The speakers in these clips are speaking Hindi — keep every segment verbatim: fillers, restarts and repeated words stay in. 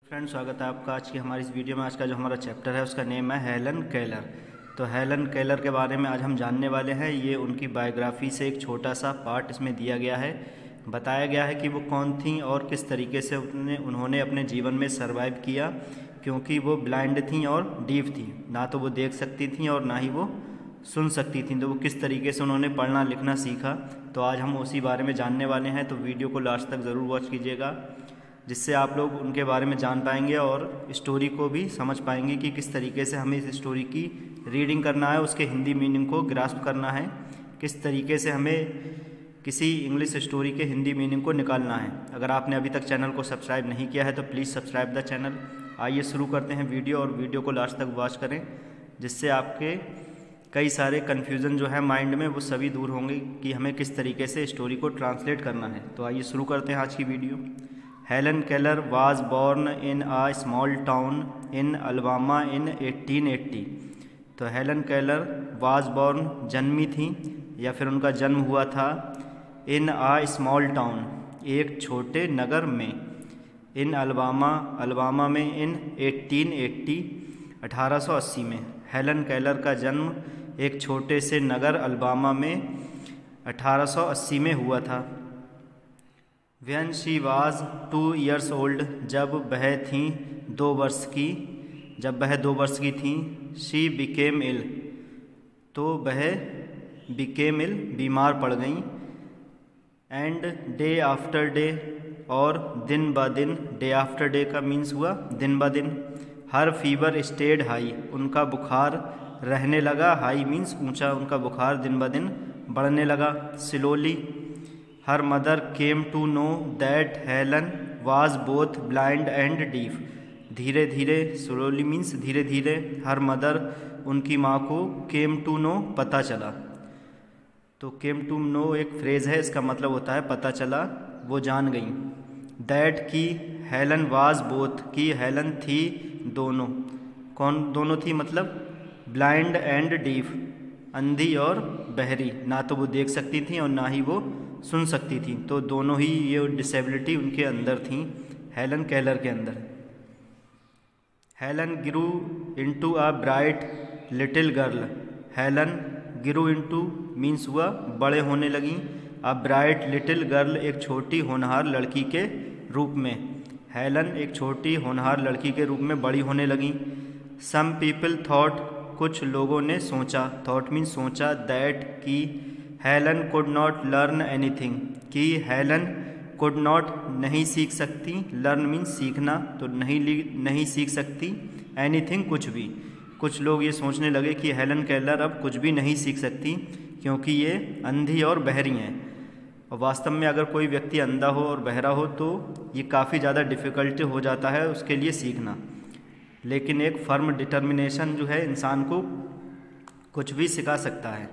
फ्रेंड्स, स्वागत है आपका आज की हमारी इस वीडियो में। आज का जो हमारा चैप्टर है उसका नेम है हेलन केलर। तो हेलन केलर के बारे में आज हम जानने वाले हैं। ये उनकी बायोग्राफी से एक छोटा सा पार्ट इसमें दिया गया है। बताया गया है कि वो कौन थी और किस तरीके से उन्होंने उन्होंने अपने जीवन में सर्वाइव किया, क्योंकि वो ब्लाइंड थी और डीफ थी। ना तो वो देख सकती थी और ना ही वो सुन सकती थी। तो वो किस तरीके से उन्होंने पढ़ना लिखना सीखा, तो आज हम उसी बारे में जानने वाले हैं। तो वीडियो को लास्ट तक ज़रूर वॉच कीजिएगा, जिससे आप लोग उनके बारे में जान पाएंगे और स्टोरी को भी समझ पाएंगे कि किस तरीके से हमें इस स्टोरी की रीडिंग करना है, उसके हिंदी मीनिंग को ग्रास्प करना है, किस तरीके से हमें किसी इंग्लिश स्टोरी के हिंदी मीनिंग को निकालना है। अगर आपने अभी तक चैनल को सब्सक्राइब नहीं किया है तो प्लीज़ सब्सक्राइब द चैनल। आइए शुरू करते हैं वीडियो, और वीडियो को लास्ट तक वॉच करें, जिससे आपके कई सारे कन्फ्यूज़न जो है माइंड में वो सभी दूर होंगे कि हमें किस तरीके से स्टोरी को ट्रांसलेट करना है। तो आइए शुरू करते हैं आज की video. Helen Keller was born in a small town in Alabama in अठारह अस्सी। तो हेलन केलर was born जन्मी थी या फिर उनका जन्म हुआ था in a small town एक छोटे नगर में, in अलबामा अलबामा में in अठारह अस्सी अठारह सौ अस्सी में। हेलन केलर का जन्म एक छोटे से नगर अलबामा में अठारह सौ अस्सी में हुआ था। When she was two years old, जब वह थी दो वर्ष की जब वह दो वर्ष की थी she became ill, तो वह became ill बीमार पड़ गई। and day after day, और दिन ब दिन, day after day का मीन्स हुआ दिन ब दिन। her fever stayed high, उनका बुखार रहने लगा, हाई मीन्स ऊंचा, उनका बुखार दिन ब दिन बढ़ने लगा। slowly, her mother came to know that Helen was both blind and deaf, धीरे धीरे, slowly मीन्स धीरे धीरे, हर मदर उनकी माँ को came to know पता चला। तो came to know एक फ्रेज़ है, इसका मतलब होता है पता चला, वो जान गई। that की हेलन was both, की हेलन थी दोनों। कौन दोनों थी? मतलब ब्लाइंड एंड डीफ, अंधी और बहरी। ना तो वो देख सकती थी और ना ही वो सुन सकती थी, तो दोनों ही ये डिसेबिलिटी उनके अंदर थी, हेलन केलर के अंदर। Helen grew into a bright little girl, Helen grew into means हुआ बड़े होने लगी, अ ब्राइट लिटिल गर्ल एक छोटी होनहार लड़की के रूप में। हेलन एक छोटी होनहार लड़की के रूप में बड़ी होने लगी। सम पीपल थॉट, कुछ लोगों ने सोचा, थॉट मीन्स सोचा, दैट की Helen could not learn anything, कि हेलन कुड नॉट नहीं सीख सकती, लर्न मीन्स सीखना, तो नहीं नहीं सीख सकती, एनीथिंग कुछ भी। कुछ लोग ये सोचने लगे कि हेलन केलर अब कुछ भी नहीं सीख सकती क्योंकि ये अंधी और बहरी हैं। और वास्तव में अगर कोई व्यक्ति अंधा हो और बहरा हो तो ये काफ़ी ज़्यादा डिफ़िकल्ट हो जाता है उसके लिए सीखना, लेकिन एक फर्म डिटर्मिनेशन जो है इंसान को कुछ भी सिखा सकता है।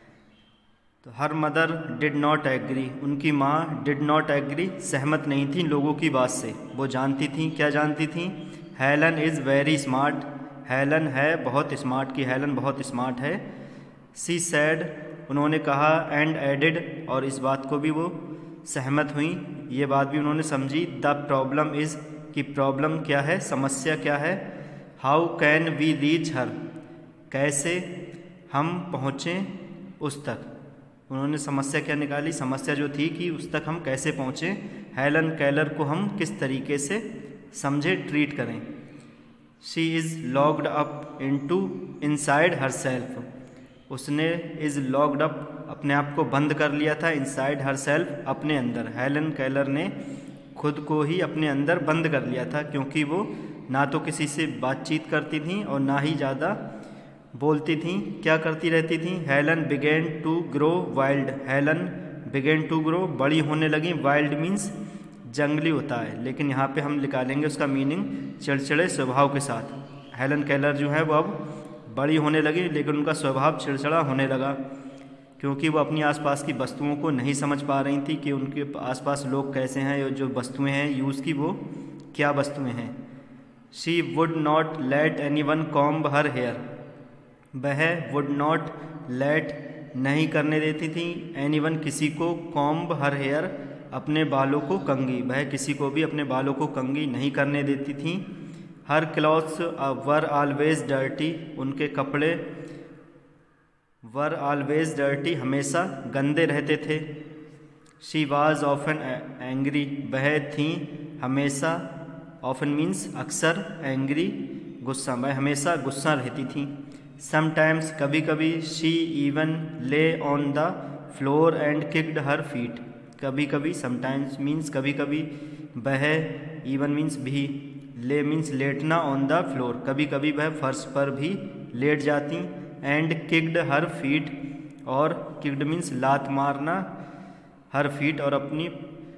तो her mother did not agree, उनकी माँ डिड नॉट एग्री सहमत नहीं थी लोगों की बात से। वो जानती थी, क्या जानती थी? Helen is very smart, Helen है बहुत स्मार्ट, की हेलन बहुत स्मार्ट है। सी सैड, उन्होंने कहा, एंड एडिड, और इस बात को भी वो सहमत हुई, ये बात भी उन्होंने समझी। द प्रॉब्लम इज़, कि प्रॉब्लम क्या है, समस्या क्या है। How can we reach her, कैसे हम पहुँचें उस तक। उन्होंने समस्या क्या निकाली? समस्या जो थी कि उस तक हम कैसे पहुँचें, हेलन केलर को हम किस तरीके से समझे, ट्रीट करें। She is locked up into inside herself, उसने इज़ लॉक्ड अप अपने आप को बंद कर लिया था, इनसाइड हर सेल्फ अपने अंदर। हेलन केलर ने खुद को ही अपने अंदर बंद कर लिया था, क्योंकि वो ना तो किसी से बातचीत करती थी और ना ही ज़्यादा बोलती थी। क्या करती रहती थी? Helen began to grow wild, Helen began to grow बड़ी होने लगी, वाइल्ड मीन्स जंगली होता है, लेकिन यहाँ पे हम निकालेंगे उसका मीनिंग चिड़चिड़े स्वभाव के साथ। हेलन केलर जो है वो अब बड़ी होने लगी, लेकिन उनका स्वभाव चिड़चिड़ा होने लगा, क्योंकि वो अपनी आसपास की वस्तुओं को नहीं समझ पा रही थी कि उनके आसपास लोग कैसे हैं, जो वस्तुएँ हैं यूज़ की वो क्या वस्तुएँ हैं। She would not let anyone comb her hair, वह वुड नॉट लेट नहीं करने देती थी, एनी वन किसी को, कॉम्ब हर हेयर अपने बालों को कंघी, वह किसी को भी अपने बालों को कंघी नहीं करने देती थीं। Her clothes were always dirty, उनके कपड़े वर ऑलवेज डर्टी, हमेशा गंदे रहते थे। शी वाज ऑफन एंग्री, वह थीं हमेशा, ऑफन मीन्स अक्सर, एंग्री गुस्सा, वह हमेशा गुस्सा रहती थीं। समटाइम्स कभी कभी, she even lay on the floor and kicked her feet, कभी कभी, समटाइम्स मीन्स कभी कभी, वह, इवन मीन्स भी, ले मीन्स लेटना, ऑन द फ्लोर कभी कभी वह फर्श पर भी लेट जाती, एंड किक्ड हर फीट, और किक्ड मीन्स लात मारना, हर फीट और अपनी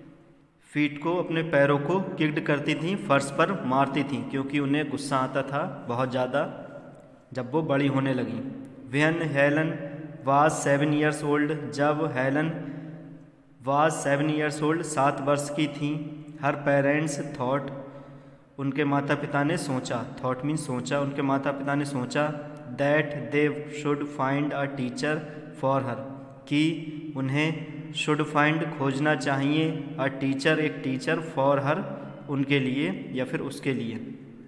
फीट को, अपने पैरों को किक्ड करती थीं, फर्श पर मारती थीं, क्योंकि उन्हें गुस्सा आता था बहुत ज़्यादा जब वो बड़ी होने लगी। When Helen was seven years old, जब Helen was seven years old सात वर्ष की थीं, हर पेरेंट्स थॉट, उनके माता पिता ने सोचा, थॉट मीन्स सोचा, उनके माता पिता ने सोचा, that they should find a teacher for her, कि उन्हें शुड फाइंड खोजना चाहिए, अ टीचर एक टीचर, फॉर हर उनके लिए या फिर उसके लिए।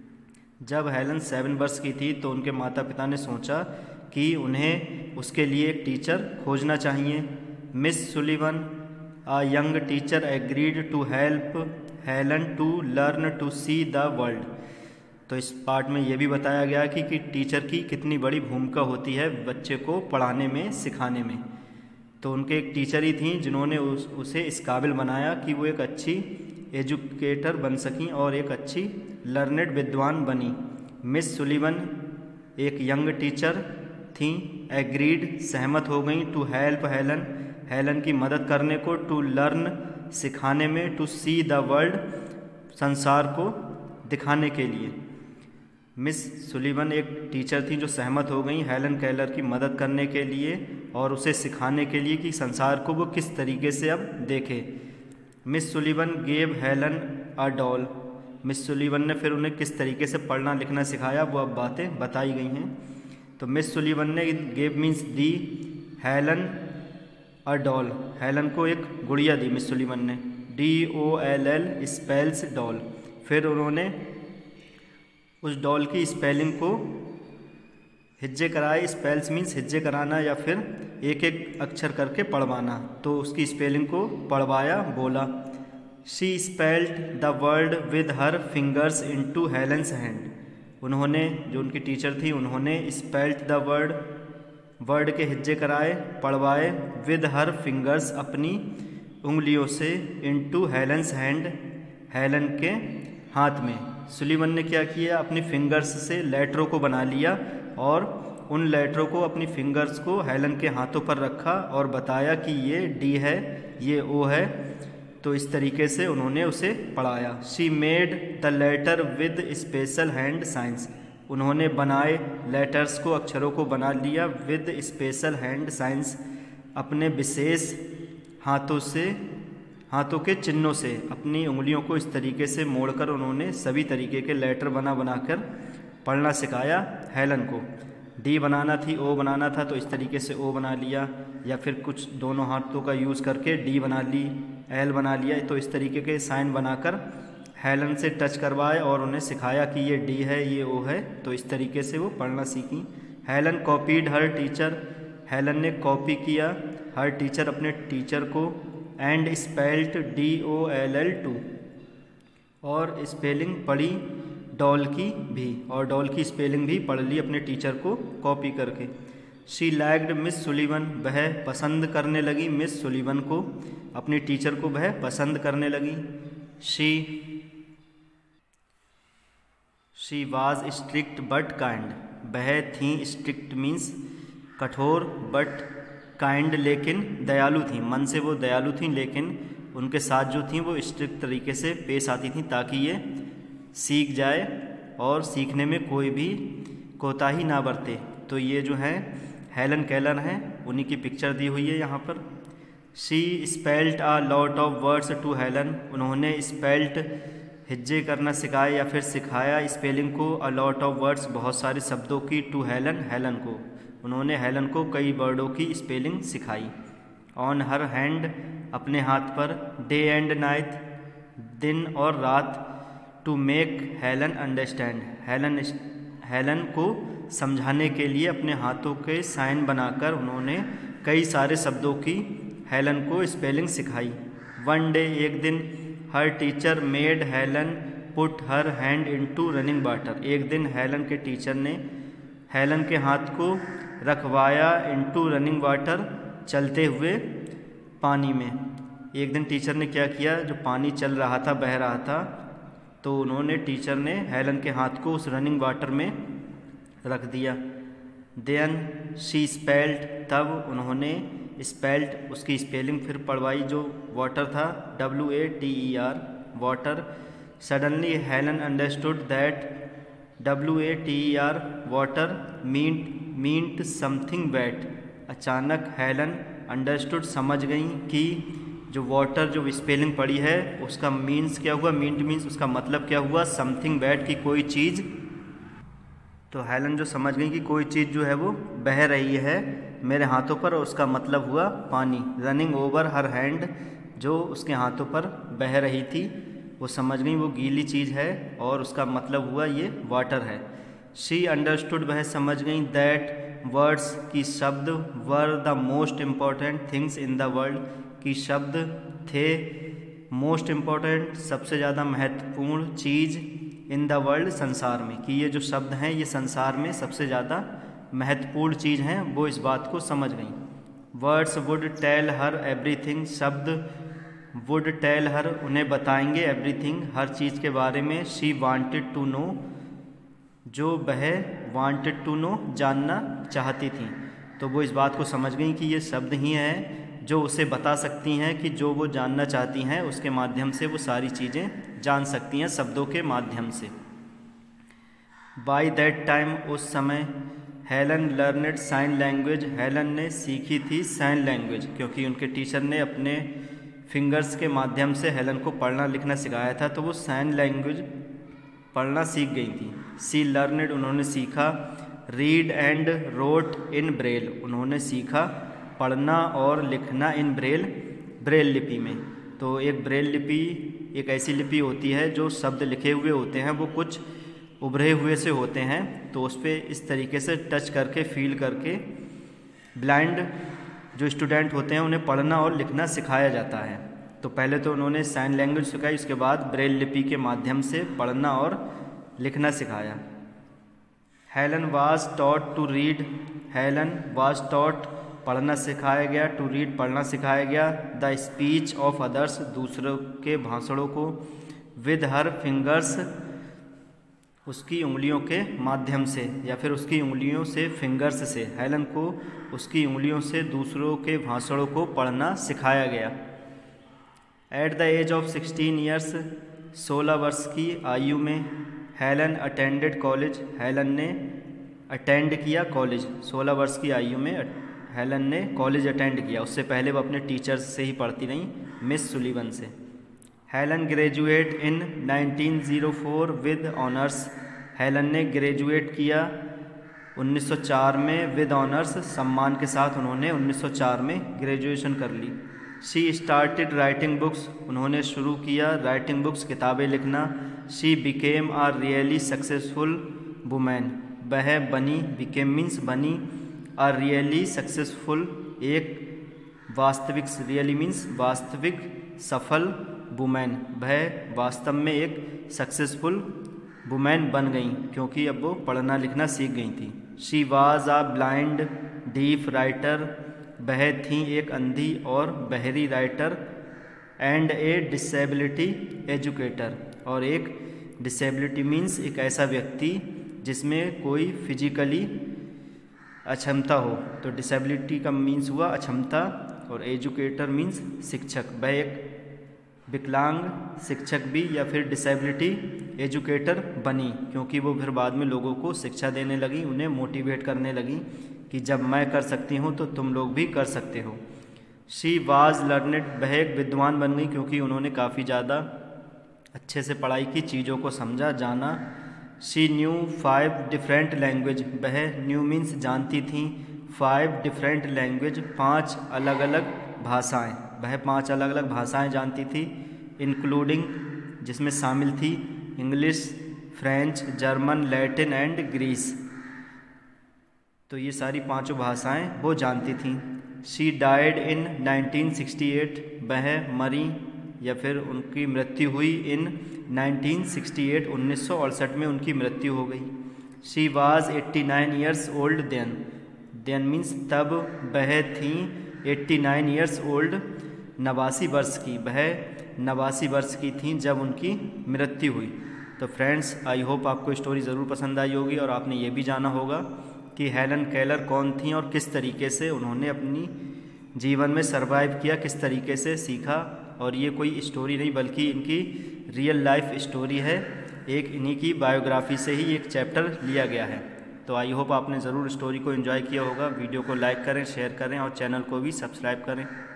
जब हेलन सेवन वर्ष की थी तो उनके माता पिता ने सोचा कि उन्हें उसके लिए एक टीचर खोजना चाहिए। Miss Sullivan a young teacher agreed to help Helen to learn to see the world. तो इस पार्ट में ये भी बताया गया कि, कि टीचर की कितनी बड़ी भूमिका होती है बच्चे को पढ़ाने में, सिखाने में। तो उनके एक टीचर ही थी जिन्होंने उस उसे इस काबिल बनाया कि वो एक अच्छी एजुकेटर बन सकीं और एक अच्छी लर्नेड विद्वान बनी। मिस सुलिवन एक यंग टीचर थी, एग्रीड सहमत हो गई, टू हेल्प हेलन हेलन की मदद करने को, टू लर्न सिखाने में, टू सी द वर्ल्ड संसार को दिखाने के लिए। मिस सुलिवन एक टीचर थी जो सहमत हो गई हेलन केलर की मदद करने के लिए और उसे सिखाने के लिए कि संसार को वो किस तरीके से अब देखे। Miss Sullivan gave Helen a doll, Miss Sullivan ने फिर उन्हें किस तरीके से पढ़ना लिखना सिखाया, वो अब बातें बताई गई हैं। तो मिस सुलिवन ने गेव मीन्स दी, हेलन अ डॉल, हेलन को एक गुड़िया दी मिस सुलिवन ने, D O L L spells doll. फिर उन्होंने उस डॉल की स्पेलिंग को हिज्जे कराए, स्पेल्स मीन्स हिज्जे कराना या फिर एक एक अक्षर करके पढ़वाना, तो उसकी स्पेलिंग को पढ़वाया, बोला। She spelled the word with her fingers into Helen's hand, उन्होंने, जो उनकी टीचर थी, उन्होंने स्पेल्ड द वर्ड, वर्ड के हिज्जे कराए, पढ़वाए, विद हर फिंगर्स अपनी उंगलियों से, इनटू हेलेंस हैंड हेलन के हाथ में। सुलिवन ने क्या किया, अपनी फिंगर्स से लेटरों को बना लिया और उन लेटरों को, अपनी फिंगर्स को हेलन के हाथों पर रखा और बताया कि ये डी है, ये ओ है। तो इस तरीके से उन्होंने उसे पढ़ाया। She made the letter with special hand signs, उन्होंने बनाए लेटर्स को, अक्षरों को बना लिया, विद स्पेशल हैंड साइंस, अपने विशेष हाथों से, हाथों के चिन्हों से, अपनी उंगलियों को इस तरीके से मोड़कर उन्होंने सभी तरीके के लेटर बना बनाकर पढ़ना सिखाया हेलन को। डी बनाना थी, ओ बनाना था, तो इस तरीके से ओ बना लिया, या फिर कुछ दोनों हाथों का यूज़ करके डी बना ली, एल बना लिया। तो इस तरीके के साइन बनाकर हेलन से टच करवाए और उन्हें सिखाया कि ये डी है, ये ओ है। तो इस तरीके से वो पढ़ना सीखी। Helen copied her teacher, Helen ने कॉपी किया हर टीचर, अपने टीचर को, and spelt D O L L too, और स्पेलिंग पढ़ी डॉल की भी, और डॉल की स्पेलिंग भी पढ़ ली अपने टीचर को कॉपी करके। शी लाइक्ड मिस सुलिवन, वह पसंद करने लगी मिस सुलिवन को, अपनी टीचर को वह पसंद करने लगी। She she was strict but kind, वह थी, स्ट्रिक्ट मीन्स कठोर, बट काइंड लेकिन दयालु थी, मन से वो दयालु थी, लेकिन उनके साथ जो थी वो स्ट्रिक्ट तरीके से पेश आती थी ताकि ये सीख जाए और सीखने में कोई भी कोताही ना बरते। तो ये जो है हेलन केलर हैं, उन्हीं की पिक्चर दी हुई है यहाँ पर। She spelt a lot of words to Helen, उन्होंने स्पेल्ट हिज्जे करना सिखाया या फिर सिखाया स्पेलिंग को, अ लॉट ऑफ वर्ड्स बहुत सारे शब्दों की, टू हेलन हेलन को, उन्होंने हेलन को कई वर्डों की स्पेलिंग सिखाई। ऑन हर हैंड अपने हाथ पर, डे एंड नाइट दिन और रात, to make Helen understand Helen Helen को समझाने के लिए अपने हाथों के साइन बनाकर उन्होंने कई सारे शब्दों की हेलन को स्पेलिंग सिखाई। वन डे एक दिन, her teacher made Helen put her hand into running water. एक दिन हेलन के टीचर ने हेलन के हाथ को रखवाया इनटू रनिंग वाटर, चलते हुए पानी में। एक दिन टीचर ने क्या किया, जो पानी चल रहा था, बह रहा था, तो उन्होंने टीचर ने हेलन के हाथ को उस रनिंग वाटर में रख दिया। देन शी स्पेल्ड, तब उन्होंने स्पेल्ड उसकी स्पेलिंग फिर पढ़वाई, जो वाटर था W A T E R water. Suddenly Helen understood that W A T E R water meant meant something wet. अचानक हेलन अंडरस्टूड समझ गई कि जो वाटर जो स्पेलिंग पड़ी है उसका मीन्स क्या हुआ, मीन्ट मीन्स उसका मतलब क्या हुआ, समथिंग वेट की कोई चीज़। तो हेलन जो समझ गई कि कोई चीज़ जो है वो बह रही है मेरे हाथों पर, और उसका मतलब हुआ पानी। रनिंग ओवर हर हैंड, जो उसके हाथों पर बह रही थी वो समझ गई वो गीली चीज़ है और उसका मतलब हुआ ये वाटर है। शी अंडरस्टूड, वह समझ गई, दैट वर्ड्स की शब्द were the most important things in the world, की शब्द थे मोस्ट इम्पॉर्टेंट, सबसे ज़्यादा महत्वपूर्ण चीज़, इन द वर्ल्ड, संसार में, कि ये जो शब्द हैं ये संसार में सबसे ज़्यादा महत्वपूर्ण चीज़ हैं, वो इस बात को समझ गई। Words would tell her everything, शब्द वुड टेल हर, उन्हें बताएंगे, एवरीथिंग, हर चीज़ के बारे में। शी वांटेड टू नो, जो वह वांटेड टू नो, जानना चाहती थी, तो वो इस बात को समझ गई कि ये शब्द ही हैं जो उसे बता सकती हैं कि जो वो जानना चाहती हैं उसके माध्यम से वो सारी चीज़ें जान सकती हैं, शब्दों के माध्यम से। बाय दैट टाइम, उस समय, Helen learned sign language, Helen ने सीखी थी साइन लैंग्वेज, क्योंकि उनके टीचर ने अपने फिंगर्स के माध्यम से हेलन को पढ़ना लिखना सिखाया था, तो वो साइन लैंग्वेज पढ़ना सीख गई थी। सी लर्नड, उन्होंने सीखा, read and wrote in Braille, उन्होंने सीखा पढ़ना और लिखना इन ब्रेल, ब्रेल लिपि में। तो एक ब्रेल लिपि एक ऐसी लिपि होती है जो शब्द लिखे हुए होते हैं वो कुछ उभरे हुए से होते हैं, तो उस पर इस तरीके से टच करके फील करके ब्लाइंड जो स्टूडेंट होते हैं उन्हें पढ़ना और लिखना सिखाया जाता है। तो पहले तो उन्होंने साइन लैंग्वेज सिखाई, उसके बाद ब्रेल लिपि के माध्यम से पढ़ना और लिखना सिखाया। Helen was taught to read, Helen was taught पढ़ना सिखाया गया, टू रीड पढ़ना सिखाया गया, द स्पीच ऑफ अदर्स, दूसरों के भाषणों को, विद हर फिंगर्स, उसकी उंगलियों के माध्यम से या फिर उसकी उंगलियों से, फिंगर्स से, हेलन को उसकी उंगलियों से दूसरों के भाषणों को पढ़ना सिखाया गया। At the age of sixteen years, सोलह वर्ष की आयु में, हेलन अटेंडेड कॉलेज, हेलन ने अटेंड किया कॉलेज, सोलह वर्ष की आयु में हेलन ने कॉलेज अटेंड किया, उससे पहले वो अपने टीचर्स से ही पढ़ती रहीं, मिस सुलीवन से। Helen graduate in nineteen o four with honours, Helen ने ग्रेजुएट किया उन्नीस सौ चार में विद ऑनर्स, सम्मान के साथ उन्होंने उन्नीस सौ चार में ग्रेजुएशन कर ली। शी स्टार्टेड राइटिंग बुक्स, उन्होंने शुरू किया राइटिंग बुक्स, किताबें लिखना। She became a really successful women, वह बनी, बिकेम मीन्स बनी, आ रियली सक्सेसफुल, एक वास्तविक, रियली मीन्स वास्तविक सफल, वुमेन, वह वास्तव में एक सक्सेसफुल वुमेन बन गई क्योंकि अब वो पढ़ना लिखना सीख गई थी। She was a blind deaf writer, वह थी एक अंधी और बहरी writer, and a disability educator, और एक डिसेबिलिटी मीन्स एक ऐसा व्यक्ति जिसमें कोई फिजिकली अक्षमता हो, तो डिसेबिलिटी का मीन्स हुआ अक्षमता, और एजुकेटर मीन्स शिक्षक, वह एक विकलांग शिक्षक भी या फिर डिसेबिलिटी एजुकेटर बनी क्योंकि वो फिर बाद में लोगों को शिक्षा देने लगी, उन्हें मोटिवेट करने लगी कि जब मैं कर सकती हूँ तो तुम लोग भी कर सकते हो। शी वाज लर्नेड, वह एक विद्वान बन गई क्योंकि उन्होंने काफ़ी ज़्यादा अच्छे से पढ़ाई की, चीज़ों को समझा, जाना। She knew five different language, वह न्यू मीन्स जानती थी, फाइव डिफरेंट लैंग्वेज, पांच अलग अलग भाषाएं, वह पांच अलग अलग भाषाएं जानती थी, इंक्लूडिंग जिसमें शामिल थी English, French, German, Latin and Greece. तो ये सारी पांचों भाषाएं वो जानती थीं। She died in nineteen sixty eight, वह मरी या फिर उनकी मृत्यु हुई इन नाइनटीन सिक्सटी एट, उन्नीस सौ अड़सठ में उनकी मृत्यु हो गई। She was eighty nine years old then, then means तब वह थी एट्टी नाइन ईयर्स ओल्ड, नवासी वर्ष की, वह नवासी वर्ष की थी जब उनकी मृत्यु हुई। तो फ्रेंड्स, आई होप आपको स्टोरी ज़रूर पसंद आई होगी और आपने ये भी जाना होगा कि हेलन केलर कौन थी और किस तरीके से उन्होंने अपनी जीवन में सरवाइव किया, किस तरीके से सीखा। और ये कोई स्टोरी नहीं बल्कि इनकी रियल लाइफ स्टोरी है, एक इन्हीं की बायोग्राफी से ही एक चैप्टर लिया गया है। तो आई होप आपने ज़रूर स्टोरी को एंजॉय किया होगा। वीडियो को लाइक करें, शेयर करें और चैनल को भी सब्सक्राइब करें।